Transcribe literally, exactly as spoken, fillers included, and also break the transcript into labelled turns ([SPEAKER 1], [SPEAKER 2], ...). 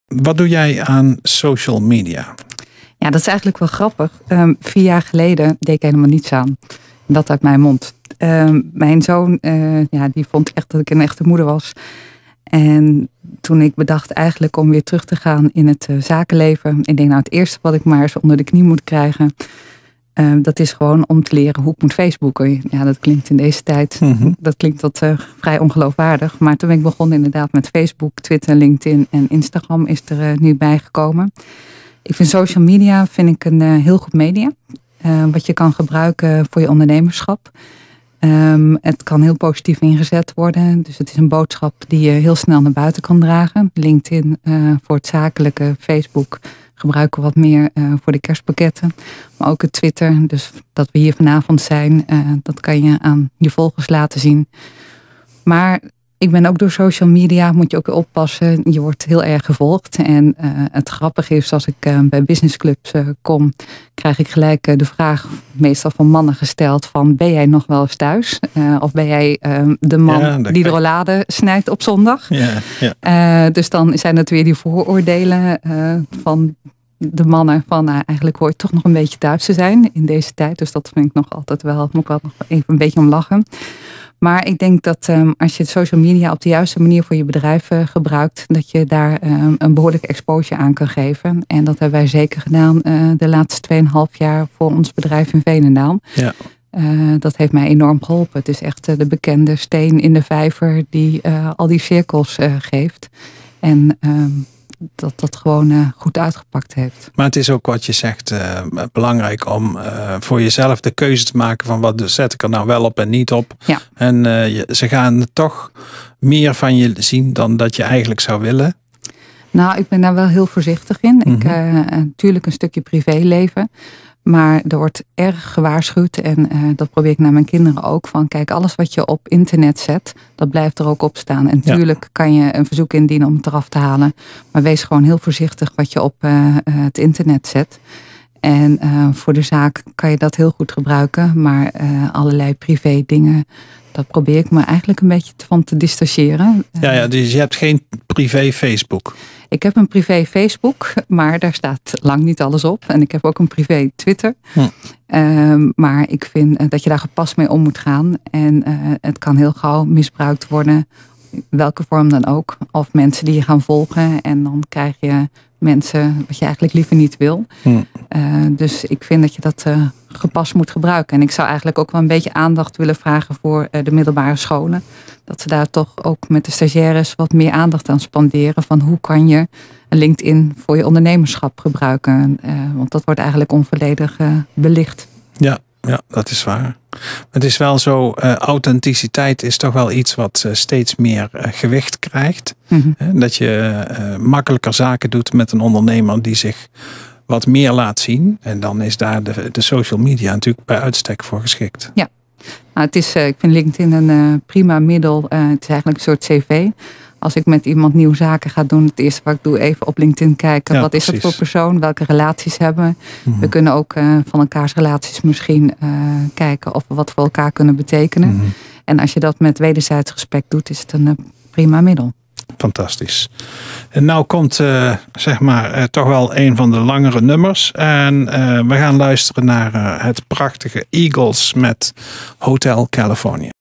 [SPEAKER 1] Wat doe jij aan social media?
[SPEAKER 2] Ja, dat is eigenlijk wel grappig. Um, vier jaar geleden deed ik helemaal niets aan. Dat uit mijn mond. Um, mijn zoon, uh, ja, die vond echt dat ik een echte moeder was. En toen ik bedacht eigenlijk om weer terug te gaan in het uh, zakenleven. Ik denk nou het eerste wat ik maar eens onder de knie moet krijgen. Uh, dat is gewoon om te leren hoe ik moet Facebooken. Ja, dat klinkt in deze tijd, mm-hmm. dat klinkt tot uh, vrij ongeloofwaardig. Maar toen ben ik begonnen inderdaad met Facebook, Twitter, LinkedIn en Instagram is er uh, nu bijgekomen. Ik vind social media vind ik een uh, heel goed media. Uh, wat je kan gebruiken voor je ondernemerschap. Um, het kan heel positief ingezet worden. Dus het is een boodschap die je heel snel naar buiten kan dragen. LinkedIn uh, voor het zakelijke, Facebook gebruiken we wat meer uh, voor de kerstpakketten. Maar ook het Twitter, dus dat we hier vanavond zijn, uh, dat kan je aan je volgers laten zien. Maar ik ben ook door social media, moet je ook oppassen. Je wordt heel erg gevolgd. En uh, het grappige is, als ik uh, bij businessclubs uh, kom, krijg ik gelijk uh, de vraag, meestal van mannen gesteld, van ben jij nog wel eens thuis? Uh, of ben jij uh, de man ja, die de rollade snijdt op zondag? Ja, ja. Uh, dus dan zijn het weer die vooroordelen uh, van de mannen van nou, eigenlijk hoor je toch nog een beetje thuis te zijn in deze tijd. Dus dat vind ik nog altijd wel, moet ik wel nog even een beetje om lachen. Maar ik denk dat um, als je social media op de juiste manier voor je bedrijf uh, gebruikt, dat je daar um, een behoorlijke exposure aan kan geven. En dat hebben wij zeker gedaan uh, de laatste tweeënhalf jaar voor ons bedrijf in Veenendaal. Ja. Uh, dat heeft mij enorm geholpen. Het is echt uh, de bekende steen in de vijver die uh, al die cirkels uh, geeft. En um, dat dat gewoon uh, goed uitgepakt heeft.
[SPEAKER 1] Maar het is ook wat je zegt uh, belangrijk om uh, voor jezelf de keuze te maken van wat zet ik er nou wel op en niet op. Ja. En uh, je, ze gaan toch meer van je zien dan dat je eigenlijk zou willen.
[SPEAKER 2] Nou, ik ben daar wel heel voorzichtig in. Mm-hmm. Ik uh, natuurlijk een stukje privéleven. Maar er wordt erg gewaarschuwd en uh, dat probeer ik naar mijn kinderen ook. Van kijk, alles wat je op internet zet, dat blijft er ook op staan. En natuurlijk ja. kan je een verzoek indienen om het eraf te halen. Maar wees gewoon heel voorzichtig wat je op uh, het internet zet. En uh, voor de zaak kan je dat heel goed gebruiken. Maar uh, allerlei privé dingen, dat probeer ik me eigenlijk een beetje van te distancieren.
[SPEAKER 1] Ja, ja, dus je hebt geen privé Facebook?
[SPEAKER 2] Ik heb een privé Facebook, maar daar staat lang niet alles op. En ik heb ook een privé Twitter. Hm. Um, maar ik vind dat je daar gepast mee om moet gaan. En uh, het kan heel gauw misbruikt worden. Welke vorm dan ook. Of mensen die je gaan volgen. En dan krijg je mensen wat je eigenlijk liever niet wil. Hm. Uh, dus ik vind dat je dat uh, gepast moet gebruiken. En ik zou eigenlijk ook wel een beetje aandacht willen vragen voor uh, de middelbare scholen. Dat ze daar toch ook met de stagiaires wat meer aandacht aan spanderen. Van hoe kan je LinkedIn voor je ondernemerschap gebruiken. Uh, want dat wordt eigenlijk onvolledig uh, belicht.
[SPEAKER 1] Ja, ja, dat is waar. Het is wel zo, uh, authenticiteit is toch wel iets wat uh, steeds meer uh, gewicht krijgt. Mm-hmm. Uh, dat je uh, makkelijker zaken doet met een ondernemer die zich wat meer laat zien. En dan is daar de, de social media natuurlijk bij uitstek voor geschikt.
[SPEAKER 2] Ja, nou, het is, uh, ik vind LinkedIn een uh, prima middel. Uh, het is eigenlijk een soort cv. Als ik met iemand nieuwe zaken ga doen, het eerste wat ik doe, even op LinkedIn kijken. Ja, wat precies. Is het voor persoon? Welke relaties hebben we? Mm-hmm. We kunnen ook uh, van elkaars relaties misschien uh, kijken of we wat voor elkaar kunnen betekenen. Mm-hmm. En als je dat met wederzijds respect doet, is het een uh, prima middel.
[SPEAKER 1] Fantastisch. En nou komt uh, zeg maar uh, toch wel een van de langere nummers. En uh, we gaan luisteren naar uh, het prachtige Eagles met Hotel California.